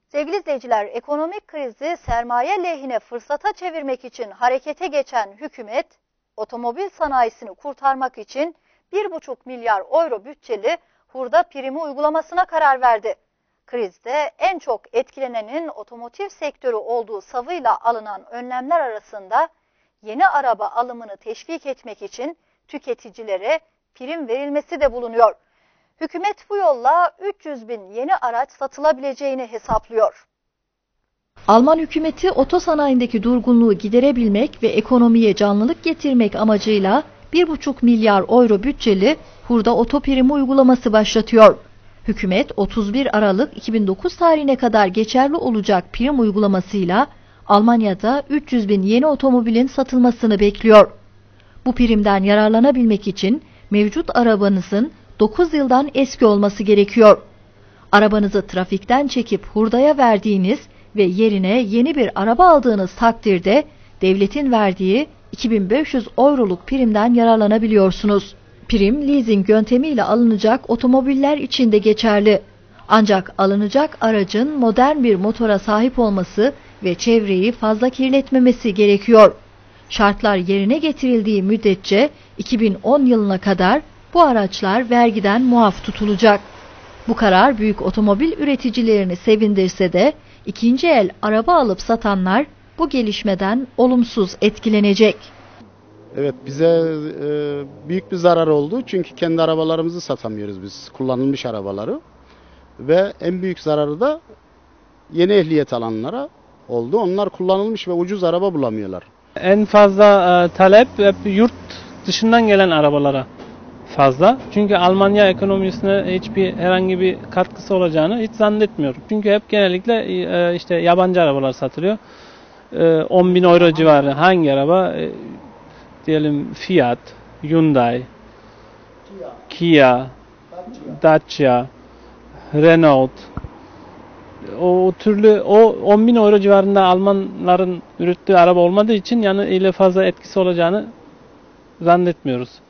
Sevgili izleyiciler, ekonomik krizi sermaye lehine fırsata çevirmek için harekete geçen hükümet, otomobil sanayisini kurtarmak için 1,5 milyar euro bütçeli hurda primi uygulamasına karar verdi. Krizde en çok etkilenenin otomotiv sektörü olduğu savıyla alınan önlemler arasında yeni araba alımını teşvik etmek için tüketicilere prim verilmesi de bulunuyor. Hükümet bu yolla 300 bin yeni araç satılabileceğini hesaplıyor. Alman hükümeti otosanayindeki durgunluğu giderebilmek ve ekonomiye canlılık getirmek amacıyla 1,5 milyar euro bütçeli hurda otoprimi uygulaması başlatıyor. Hükümet 31 Aralık 2009 tarihine kadar geçerli olacak prim uygulamasıyla Almanya'da 300 bin yeni otomobilin satılmasını bekliyor. Bu primden yararlanabilmek için mevcut arabanızın 9 yıldan eski olması gerekiyor. Arabanızı trafikten çekip hurdaya verdiğiniz ve yerine yeni bir araba aldığınız takdirde devletin verdiği 2500 euroluk primden yararlanabiliyorsunuz. Prim leasing yöntemiyle alınacak otomobiller için de geçerli. Ancak alınacak aracın modern bir motora sahip olması ve çevreyi fazla kirletmemesi gerekiyor. Şartlar yerine getirildiği müddetçe 2010 yılına kadar bu araçlar vergiden muaf tutulacak. Bu karar büyük otomobil üreticilerini sevindirse de ikinci el araba alıp satanlar bu gelişmeden olumsuz etkilenecek. Evet, bize büyük bir zarar oldu çünkü kendi arabalarımızı satamıyoruz biz, kullanılmış arabaları. Ve en büyük zararı da yeni ehliyet alanlara oldu. Onlar kullanılmış ve ucuz araba bulamıyorlar. En fazla talep hep yurt dışından gelen arabalara fazla. Çünkü Almanya ekonomisine herhangi bir katkısı olacağını hiç zannetmiyorum. Çünkü hep genellikle işte yabancı arabalar satılıyor. 10 bin euro civarı hangi araba? Diyelim Fiat, Hyundai, Kia, Dacia, Renault. O 10 bin euro civarında Almanların ürettiği araba olmadığı için yani ile fazla etkisi olacağını zannetmiyoruz.